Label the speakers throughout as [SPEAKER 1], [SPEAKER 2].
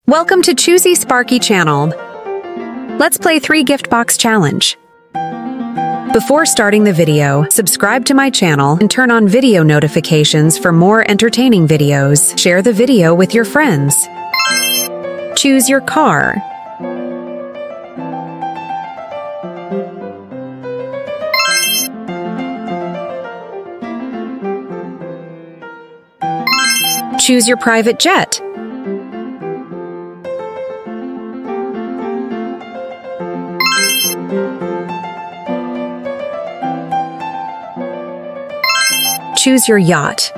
[SPEAKER 1] Welcome to Choosy Sparky channel. Let's play 3 gift box challenge. Before starting the video, subscribe to my channel and turn on video notifications for more entertaining videos. Share the video with your friends. Choose your car. Choose your private jet. Choose your yacht.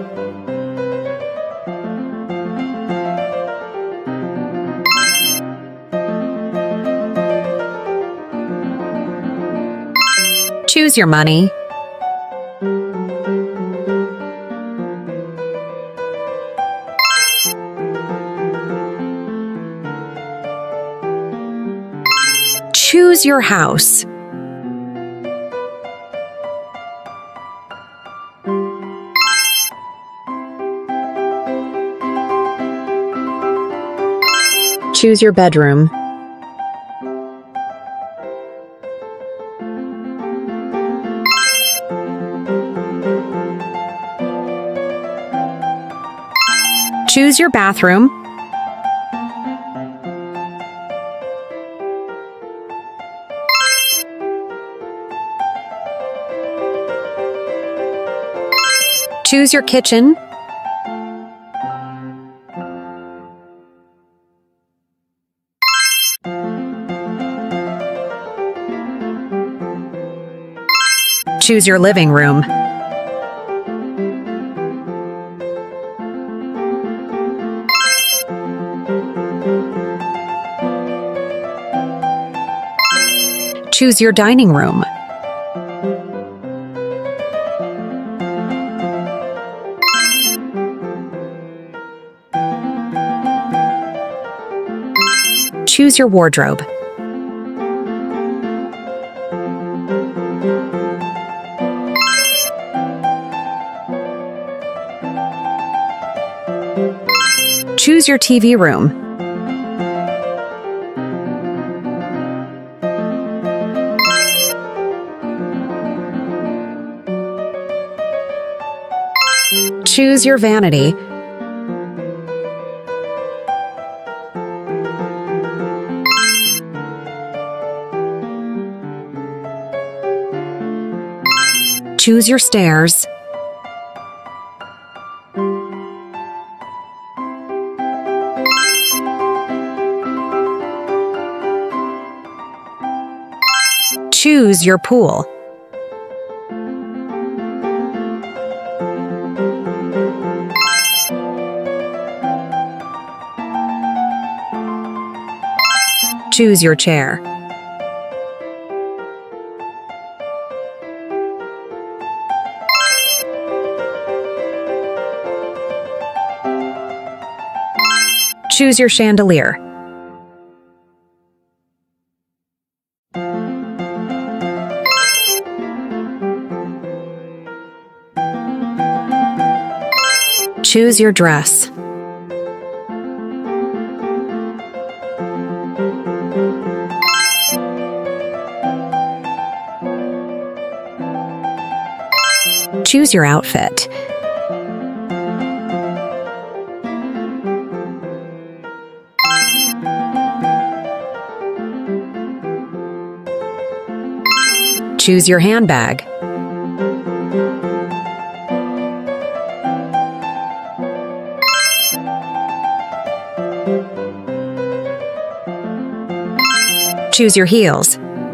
[SPEAKER 1] Choose your money. Choose your house. Choose your bedroom. Choose your bathroom. Choose your kitchen. Choose your living room. Choose your dining room. Choose your wardrobe. Choose your TV room. Choose your vanity. Choose your stairs. Choose your pool. Choose your chair. Choose your chandelier. Choose your dress. Choose your outfit. Choose your handbag. Choose your heels.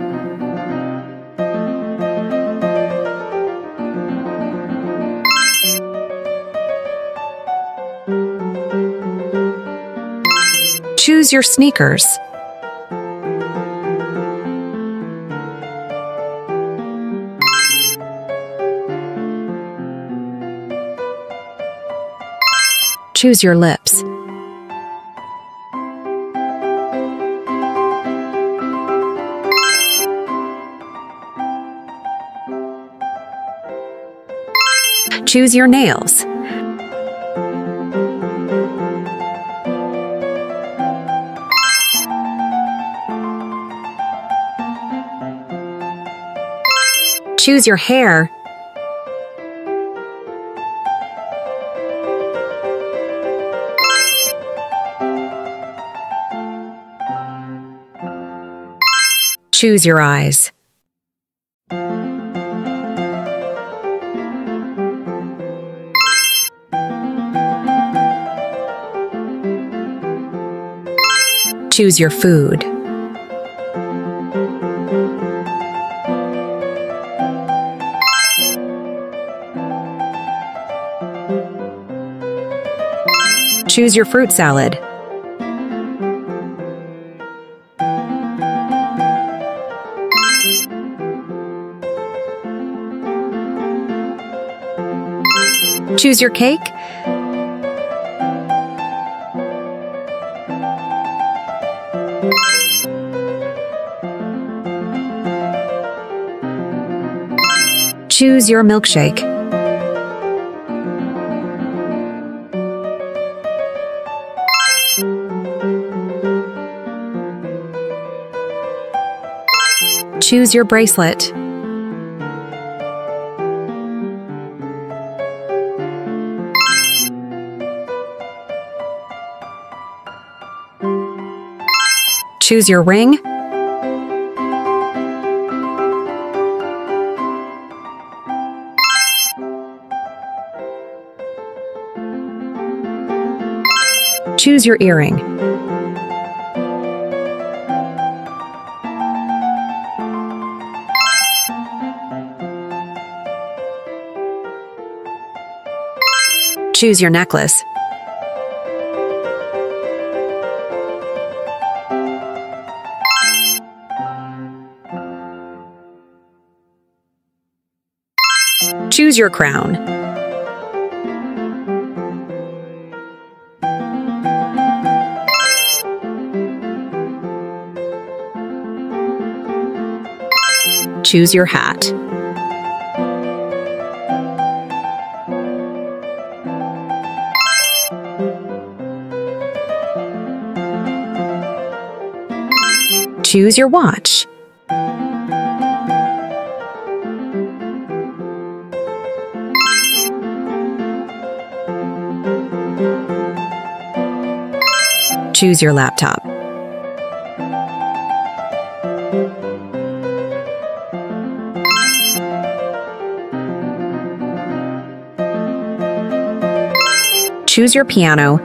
[SPEAKER 1] Choose your sneakers. Choose your lips. Choose your nails. Choose your hair. Choose your eyes. Choose your food. Choose your fruit salad. Choose your cake. Choose your milkshake. Choose your bracelet. Choose your ring. Choose your earring. Choose your necklace. Choose your crown. Choose your hat. Choose your watch. Choose your laptop. Choose your piano.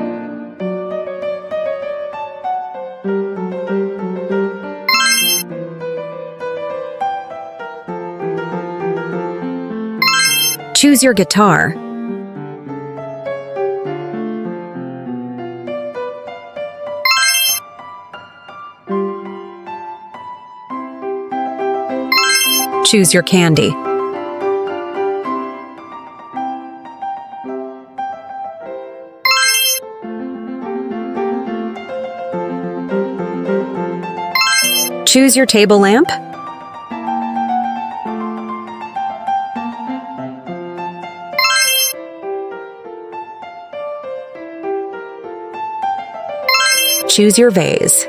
[SPEAKER 1] Choose your guitar. Choose your candy. Choose your table lamp. Choose your vase.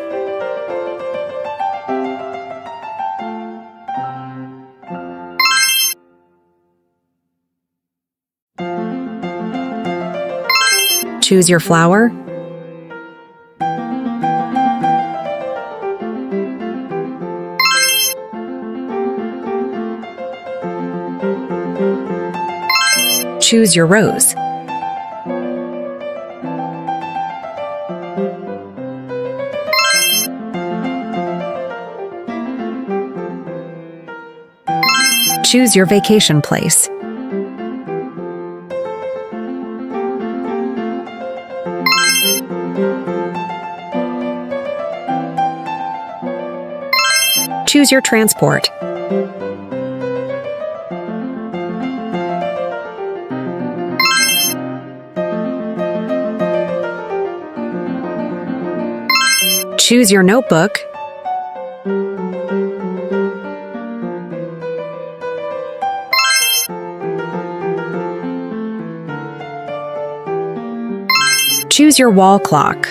[SPEAKER 1] Choose your flower. Choose your rose. Choose your vacation place. Choose your transport. Choose your notebook. Choose your wall clock.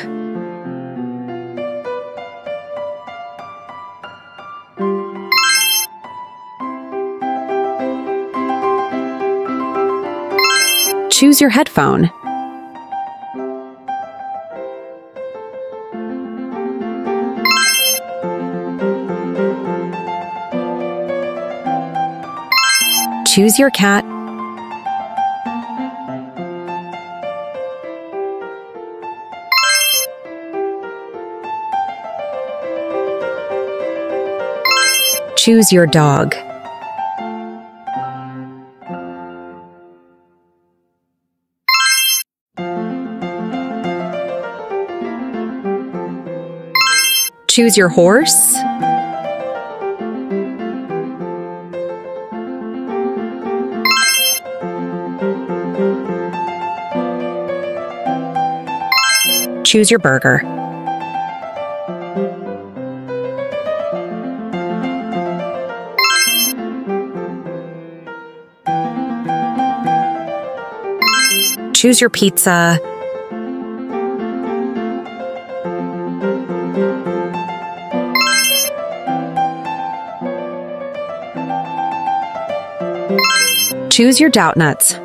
[SPEAKER 1] Choose your headphone. Choose your cat. Choose your dog. Choose your horse. Choose your burger. Choose your pizza. Choose your Dough-Nuts.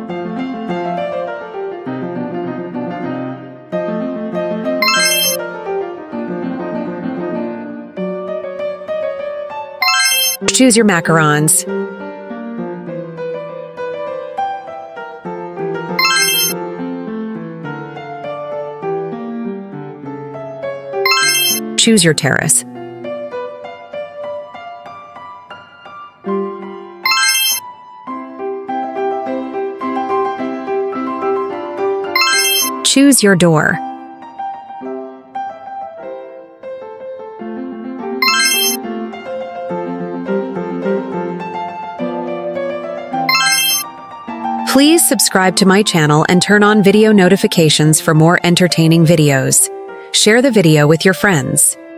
[SPEAKER 1] Choose your macarons. Choose your terrace. Choose your door. Please subscribe to my channel and turn on video notifications for more entertaining videos. Share the video with your friends.